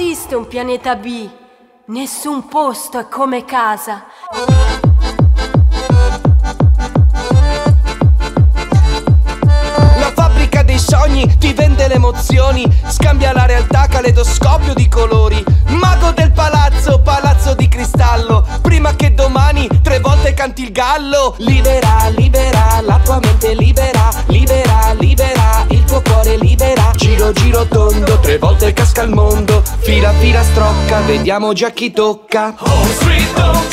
esiste un pianeta B, nessun posto è come casa. La fabbrica dei sogni ti vende le emozioni, scambia la realtà, caleidoscopio di colori. Mago del palazzo, palazzo di cristallo, prima che domani 3 volte canti il gallo. Libera, libera, la tua mente libera, libera, libera, il tuo cuore libera. Giro, giro tondo, 3 volte casca il mondo. Fila, fila, strocca, vediamo già chi tocca. Home sweet home.